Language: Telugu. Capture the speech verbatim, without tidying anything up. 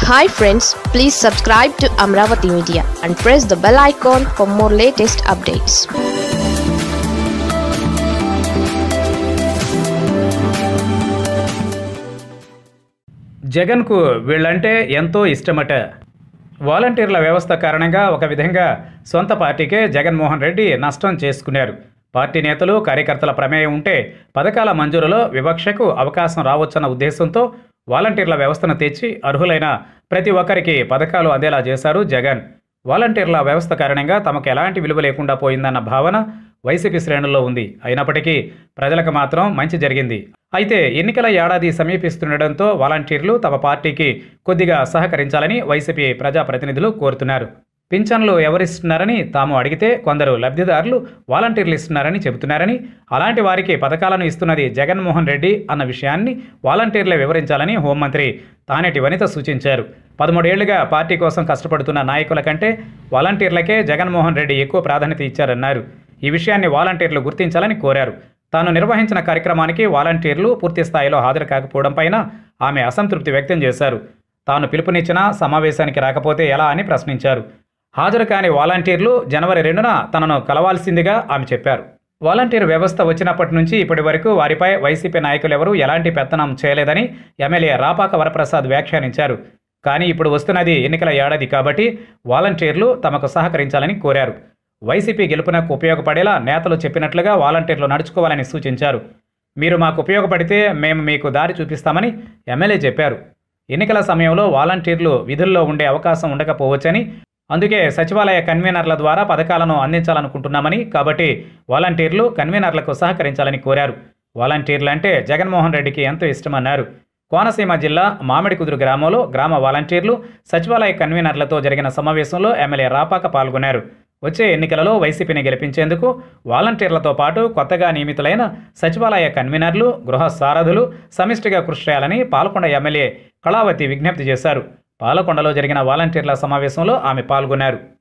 Hi friends, please subscribe to Amaravathi Media and press the bell icon for more latest updates. Jagan కు వీళ్ళంటే ఎంతో ఇష్టమట. వాలంటీర్ల వ్యవస్థ కారణంగా ఒక విధంగా సొంత పార్టీకే జగన్మోహన్ రెడ్డి నష్టం చేసుకున్నారు. పార్టీ నేతలు కార్యకర్తల ప్రమేయం ఉంటే పథకాల మంజూరులో వివక్షకు అవకాశం రావచ్చన్న ఉద్దేశంతో వాలంటీర్ల వ్యవస్థను తెచ్చి అర్హులైన ప్రతి ఒక్కరికి పథకాలు అందేలా చేశారు జగన్. వాలంటీర్ల వ్యవస్థ కారణంగా తమకు ఎలాంటి విలువ లేకుండా పోయిందన్న భావన వైసీపీ శ్రేణుల్లో ఉంది. అయినప్పటికీ ప్రజలకు మాత్రం మంచి జరిగింది. అయితే ఎన్నికల ఏడాది సమీపిస్తుండటంతో వాలంటీర్లు తమ పార్టీకి కొద్దిగా సహకరించాలని వైసీపీ ప్రజాప్రతినిధులు కోరుతున్నారు. పింఛన్లు ఎవరిస్తున్నారని తాము అడిగితే కొందరు లబ్ధిదారులు వాలంటీర్లు ఇస్తున్నారని చెబుతున్నారని, అలాంటి వారికి పథకాలను ఇస్తున్నది జగన్మోహన్ రెడ్డి అన్న విషయాన్ని వాలంటీర్లే వివరించాలని హోంమంత్రి తానేటి వనిత సూచించారు. పదమూడేళ్లుగా పార్టీ కోసం కష్టపడుతున్న నాయకుల కంటే వాలంటీర్లకే జగన్మోహన్ రెడ్డి ఎక్కువ ప్రాధాన్యత ఇచ్చారన్నారు. ఈ విషయాన్ని వాలంటీర్లు గుర్తించాలని కోరారు. తాను నిర్వహించిన కార్యక్రమానికి వాలంటీర్లు పూర్తి స్థాయిలో హాజరు కాకపోవడం పైన ఆమె అసంతృప్తి వ్యక్తం చేశారు. తాను పిలుపునిచ్చిన సమావేశానికి రాకపోతే ఎలా అని ప్రశ్నించారు. హాజరు కాని వాలంటీర్లు జనవరి రెండున తనను కలవాల్సిందిగా ఆమె చెప్పారు. వాలంటీర్ వ్యవస్థ వచ్చినప్పటి నుంచి ఇప్పటి వరకు వారిపై వైసీపీ నాయకులెవరూ ఎలాంటి పెత్తనం చేయలేదని ఎమ్మెల్యే రాపాక వరప్రసాద్ వ్యాఖ్యానించారు. కానీ ఇప్పుడు వస్తున్నది ఎన్నికల ఏడాది కాబట్టి వాలంటీర్లు తమకు సహకరించాలని కోరారు. వైసీపీ గెలుపునకు ఉపయోగపడేలా నేతలు చెప్పినట్లుగా వాలంటీర్లు నడుచుకోవాలని సూచించారు. మీరు మాకు ఉపయోగపడితే మేము మీకు దారి చూపిస్తామని ఎమ్మెల్యే చెప్పారు. ఎన్నికల సమయంలో వాలంటీర్లు విధుల్లో ఉండే అవకాశం ఉండకపోవచ్చని, అందుకే సచివాలయ కన్వీనర్ల ద్వారా పథకాలను అందించాలనుకుంటున్నామని, కాబట్టి వాలంటీర్లు కన్వీనర్లకు సహకరించాలని కోరారు. వాలంటీర్లు అంటే జగన్మోహన్ రెడ్డికి ఎంతో ఇష్టమన్నారు. కోనసీమ జిల్లా మామిడికుదురు గ్రామంలో గ్రామ వాలంటీర్లు సచివాలయ కన్వీనర్లతో జరిగిన సమావేశంలో ఎమ్మెల్యే రాపాక పాల్గొన్నారు. వచ్చే ఎన్నికలలో వైసీపీని గెలిపించేందుకు వాలంటీర్లతో పాటు కొత్తగా నియమితులైన సచివాలయ కన్వీనర్లు, గృహ సారథులు సమిష్టిగా కృషి చేయాలని పాలకొండ ఎమ్మెల్యే కళావతి విజ్ఞప్తి చేశారు. పాలకొండలో జరిగిన వాలంటీర్ల సమావేశంలో ఆమె పాల్గొన్నారు.